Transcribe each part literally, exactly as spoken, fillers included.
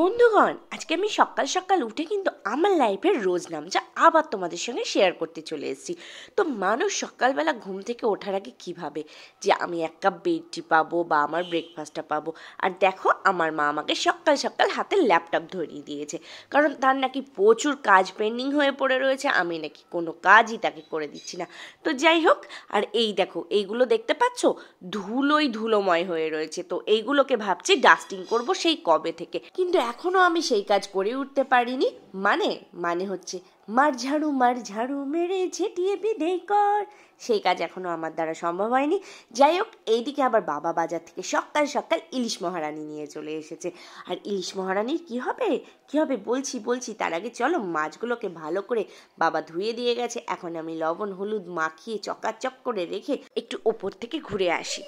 বন্ধুগণ, আজকে আমি সকাল সকাল উঠে কিন্তু আমার লাইফের রোজ নাম যা আবার তোমাদের সঙ্গে শেয়ার করতে চলে এসেছি। তো মানুষ সকালবেলা ঘুম থেকে ওঠার আগে কী ভাবে যে আমি এক কাপ বেড টি পাবো বা আমার ব্রেকফাস্টটা পাবো। আর দেখো, আমার মা আমাকে সকাল সকাল হাতে ল্যাপটপ ধরিয়ে দিয়েছে, কারণ তার নাকি প্রচুর কাজ পেন্ডিং হয়ে পড়ে রয়েছে, আমি নাকি কোনো কাজই তাকে করে দিচ্ছি না। তো যাই হোক, আর এই দেখো, এইগুলো দেখতে পাচ্ছ ধুলোই ধুলোময় হয়ে রয়েছে। তো এইগুলোকে ভাবছি ডাস্টিং করব সেই কবে থেকে, কিন্তু এখনো আমি সেই কাজ করে উঠতে পারিনি। মানে মানে হচ্ছে মার ঝাড়ু মার ঝাড়ু মেরে ঝেঁটিয়ে বিদেয় কর, সেই কাজ এখনো আমার দ্বারা সম্ভব হয়নি। যাই হোক, এইদিকে আবার বাবা বাজার থেকে সকাল সকাল ইলিশ মহারানি নিয়ে চলে এসেছে। আর ইলিশ মহারানির কি হবে কি হবে বলছি বলছি তার আগে চলো মাছগুলোকে ভালো করে বাবা ধুয়ে দিয়ে গেছে। এখন আমি লবণ হলুদ মাখিয়ে চকাচক করে রেখে একটু ওপর থেকে ঘুরে আসি।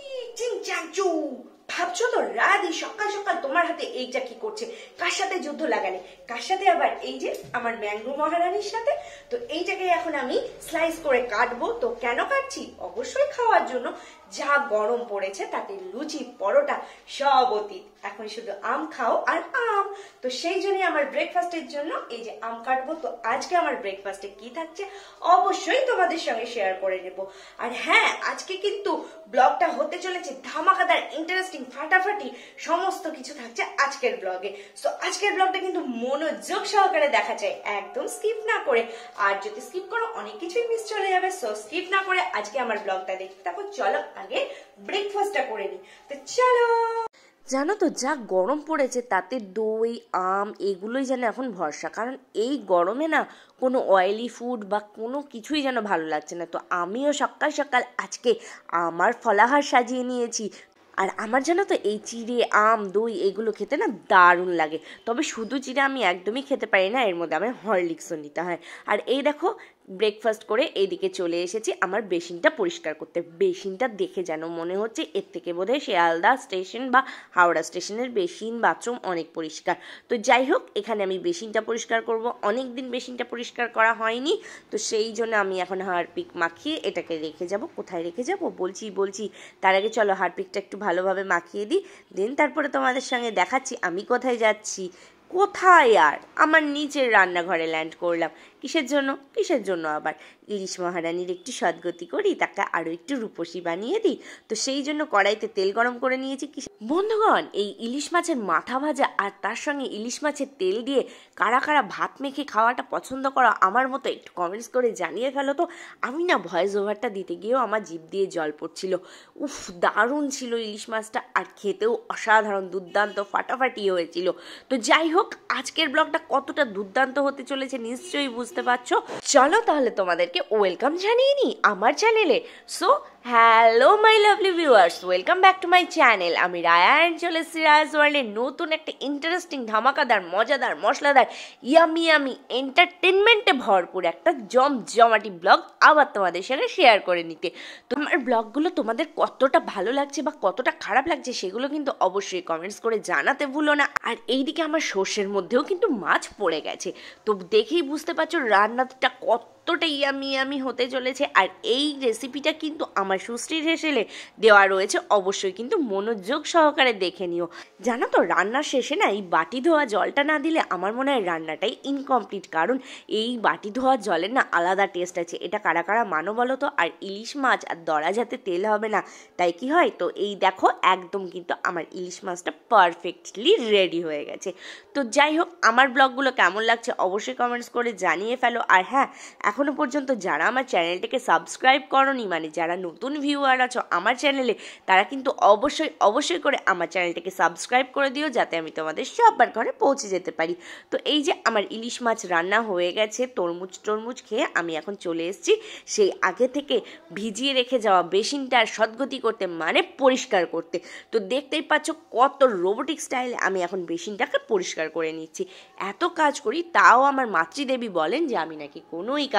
ভাবছো তো রাধি সকাল সকাল তোমার হাতে এইটা কি করছে? কার সাথে যুদ্ধ লাগালে? কার সাথে? আবার এই যে আমার ম্যাঙ্গো মহারানীর সাথে। তো এইটাকে এখন আমি স্লাইস করে কাটবো। তো কেন কাটছি? অবশ্যই খাওয়ার জন্য। যা গরম পড়েছে তাতে লুচি পরোটা সব অতীত, এখন শুধু আম খাও আর আম। তো সেই জন্যই আমার ব্রেকফাস্টের জন্য এই যে আম কাটবো। তো আজকে আমার ব্রেকফাস্টে কি থাকছে অবশ্যই তোমাদের সঙ্গে শেয়ার করে নেব। আর হ্যাঁ, আজকে কিন্তু ব্লগটা হতে চলেছে ধামাকাদার, ইন্টারেস্টিং, ফাটাফাটি, সমস্ত কিছু থাকছে আজকের ব্লগে। সো আজকের ব্লগটা কিন্তু মনোযোগ সহকারে দেখা যায়, একদম স্কিপ না করে। আর যদি স্কিপ করো অনেক কিছুই মিস চলে যাবে। সো স্কিপ না করে আজকে আমার ব্লগটা দেখতে থাকো। চলো আগে ব্রেকফাস্টটা করে নি। তো চলো। জানো তো, যা গরম পড়েছে তাতে দই আম এগুলোই যেন এখন ভরসা, কারণ এই গরমে না কোনো অয়েলি ফুড বা কোনো কিছুই যেন ভালো লাগছে না। তো আমিও সকাল সকাল আজকে আমার ফলাহার সাজিয়ে নিয়েছি। আর আমার জানো তো এই চিড়ে আম দই এগুলো খেতে না দারুণ লাগে। তবে শুধু চিড়ে আমি একদমই খেতে পারি না, এর মধ্যে আমার হরলিক্সও নিতে হয়। আর এই দেখো, ব্রেকফাস্ট করে এইদিকে চলে এসেছি আমার বেসিনটা পরিষ্কার করতে। বেসিনটা দেখে যেন মনে হচ্ছে এর থেকে বোধহয় শিয়ালদা স্টেশন বা হাওড়া স্টেশনের বেসিন বাথরুম অনেক পরিষ্কার। তো যাই হোক, এখানে আমি বেসিনটা পরিষ্কার করব। অনেক দিন বেসিনটা পরিষ্কার করা হয়নি, তো সেই জন্য আমি এখন হারপিক মাখিয়ে এটাকে রেখে যাব। কোথায় রেখে যাব বলছি বলছি তার আগে চলো হারপিকটা একটু ভালোভাবে মাখিয়ে দিই, দেন তারপরে তোমাদের সঙ্গে দেখাচ্ছি আমি কোথায় যাচ্ছি। কোথায় আর, আমার নিচের রান্নাঘরে ল্যান্ড করলাম। কিসের জন্য কিসের জন্য আবার ইলিশ মহারানীর একটু সদ্গতি করি, তাকে আরও একটু রূপসী বানিয়ে দিই। তো সেই জন্য কড়াইতে তেল গরম করে নিয়েছি। বন্ধুগণ, এই ইলিশ মাছের মাথা ভাজা আর তার সঙ্গে ইলিশ মাছের তেল দিয়ে কারা কারা ভাত মেখে খাওয়াটা পছন্দ করো আমার মতো একটু কমেন্টস করে জানিয়ে ফেলো তো। আমি না ভয়েস ওভারটা দিতে গিয়েও আমার জিভ দিয়ে জল পড়ছিল। উফ, দারুণ ছিল ইলিশ মাছটা, আর খেতেও অসাধারণ দুর্দান্ত ফাটাফাটি হয়েছিল। তো যাই হোক, আজকের ব্লগটা কতটা দুর্দান্ত হতে চলেছে নিশ্চয়ই বুঝতে পারছো। চলো তাহলে তোমাদেরকে ওয়েলকাম জানিয়ে নিই আমার চ্যানেলে। So hello my lovely viewers, welcome back to my channel. আমি রায়া অ্যান্ড চলে এসেছি রায়াস ওয়ার্ল্ডের নতুন একটা ইন্টারেস্টিং ধামাকাদার মজাদার মশলাদার ইয়ামি ইয়ামি এন্টারটেনমেন্টে ভরপুর একটা জমজমাটি ব্লগ আবার তোমাদের সঙ্গে শেয়ার করে নিতে। তোমার ব্লগগুলো তোমাদের কতটা ভালো লাগছে বা কতটা খারাপ লাগছে সেগুলো কিন্তু অবশ্যই কমেন্টস করে জানাতে ভুলো না। আর এইদিকে আমার সর্ষের মধ্যেও কিন্তু মাছ পড়ে গেছে, তো দেখেই বুঝতে পারছো রান্নাটা কত কতটা ইয়ামি ইয়ামি হতে চলেছে। আর এই রেসিপিটা কিন্তু আমার সুশ্রীর হেসেলে দেওয়া রয়েছে, অবশ্যই কিন্তু মনোযোগ সহকারে দেখে নিও। জানো তো, রান্নার শেষে না এই বাটি ধোয়া জলটা না দিলে আমার মনে হয় রান্নাটাই ইনকমপ্লিট, কারণ এই বাটি ধোয়া জলের না আলাদা টেস্ট আছে। এটা কারা কারা মানো বলো তো? আর ইলিশ মাছ আর দড়া যাতে তেল হবে না, তাই কি হয়? তো এই দেখো, একদম কিন্তু আমার ইলিশ মাছটা পারফেক্টলি রেডি হয়ে গেছে। তো যাই হোক, আমার ব্লগগুলো কেমন লাগছে অবশ্যই কমেন্টস করে জানিয়ে ফেলো। আর হ্যাঁ, এখনো পর্যন্ত যারা আমার চ্যানেলটাকে সাবস্ক্রাইব করোনি, মানে যারা নতুন ভিউয়ার আছো আমার চ্যানেলে, তারা কিন্তু অবশ্যই অবশ্যই করে আমার চ্যানেলটাকে সাবস্ক্রাইব করে দিও, যাতে আমি তোমাদের সবার ঘরে পৌঁছে যেতে পারি। তো এই যে আমার ইলিশ মাছ রান্না হয়ে গেছে, তরমুজ টরমুজ খেয়ে আমি এখন চলে এসেছি সেই আগে থেকে ভিজিয়ে রেখে যাওয়া বেসিনটার সদ্গতি করতে, মানে পরিষ্কার করতে। তো দেখতেই পাচ্ছ কত রোবোটিক স্টাইলে আমি এখন বেসিনটাকে পরিষ্কার করে নিচ্ছি। এত কাজ করি, তাও আমার মাতৃদেবী বলেন যে আমি নাকি কোনোই কাজ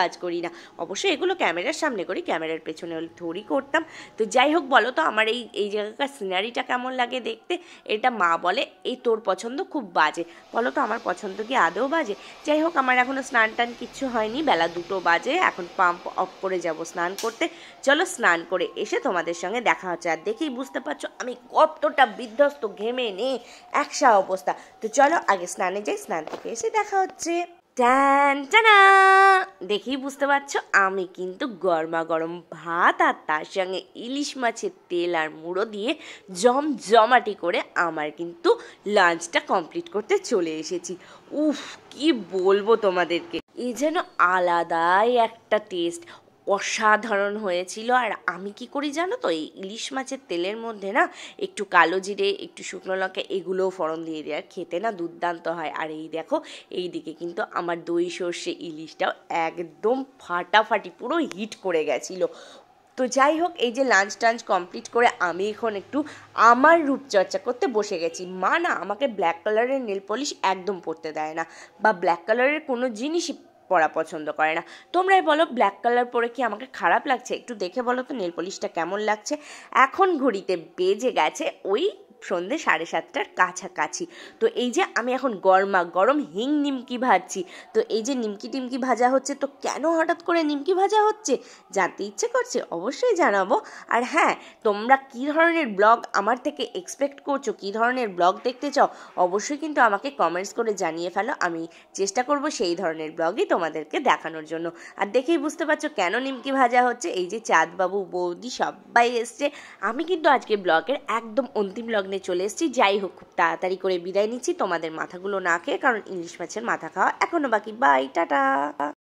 কাজ করি না, অবশ্যই এগুলো ক্যামেরার সামনে করি, ক্যামেরার পেছনে হলে থোড়ি করতাম। তো যাই হোক, বলো তো আমার এই এই জায়গাকার সিনারিটা কেমন লাগে দেখতে? এটা মা বলে এই তোর পছন্দ খুব বাজে, বলো তো আমার পছন্দ কি আদৌ বাজে? যাই হোক, আমার এখনও স্নান টান কিচ্ছু হয়নি, বেলা দুটো বাজে, এখন পাম্প অফ করে যাব স্নান করতে। চলো স্নান করে এসে তোমাদের সঙ্গে দেখা হচ্ছে। আর দেখেই বুঝতে পারছো আমি কতটা বিধ্বস্ত, ঘেমে নে একসা অবস্থা। তো চলো আগে স্নানে যাই, স্নান থেকে এসে দেখা হচ্ছে। টান টানা, দেখেই বুঝতে পারছো আমি কিন্তু গরমা গরম ভাত আর তার সঙ্গে ইলিশ মাছের তেল আর মুড়ো দিয়ে জমজমাটি করে আমার কিন্তু লাঞ্চটা কমপ্লিট করতে চলে এসেছি। উফ, কি বলবো তোমাদেরকে, এ যেন আলাদাই একটা টেস্ট, অসাধারণ হয়েছিল। আর আমি কি করি জানো তো, এই ইলিশ মাছের তেলের মধ্যে না একটু কালো জিরে, একটু শুকনো লঙ্কা, এগুলোও ফোড়ন দিয়ে দিই, আর খেতে না দুর্দান্ত হয়। আর এই দেখো, এই দিকে কিন্তু আমার দই সর্ষে ইলিশটাও একদম ফাটাফাটি পুরো হিট করে গেছিলো। তো যাই হোক, এই যে লাঞ্চ টাঞ্চ কমপ্লিট করে আমি এখন একটু আমার রূপচর্চা করতে বসে গেছি। মা না আমাকে ব্ল্যাক কালারের নেল পলিশ একদম পরতে দেয় না, বা ব্ল্যাক কালারের কোনো জিনিসই পরা পছন্দ করে না। তোমরাই বলো, ব্ল্যাক কালার পরে কি আমাকে খারাপ লাগছে? একটু দেখে বলো তো নেল পলিশটা কেমন লাগছে। এখন ঘড়িতে বেজে গেছে ওই সন্ধ্যে সাড়ে সাতটার কাছাকাছি। তো এই যে আমি এখন গরমা গরম হিং নিমকি ভাজছি। তো এই যে নিমকি টিমকি ভাজা হচ্ছে, তো কেন হঠাৎ করে নিমকি ভাজা হচ্ছে জানতে ইচ্ছে করছে? অবশ্যই জানাবো। আর হ্যাঁ, তোমরা কী ধরনের ব্লগ আমার থেকে এক্সপেক্ট করছো, কী ধরনের ব্লগ দেখতে চাও, অবশ্যই কিন্তু আমাকে কমেন্টস করে জানিয়ে ফেলো। আমি চেষ্টা করব সেই ধরনের ব্লগই তোমাদেরকে দেখানোর জন্য। আর দেখেই বুঝতে পারছো কেন নিমকি ভাজা হচ্ছে। এই যে চাঁদবাবু, বৌদি সবাই এসছে। আমি কিন্তু আজকে ব্লগের একদম অন্তিম ব্লগ নিয়ে চলে এসেছি। যাই হোক, খুব তাড়াতাড়ি করে বিদায় নিচ্ছি তোমাদের মাথাগুলো না খেয়ে, কারণ ইলিশ মাছের মাথা খাওয়া এখনো বাকি। Bye, tata.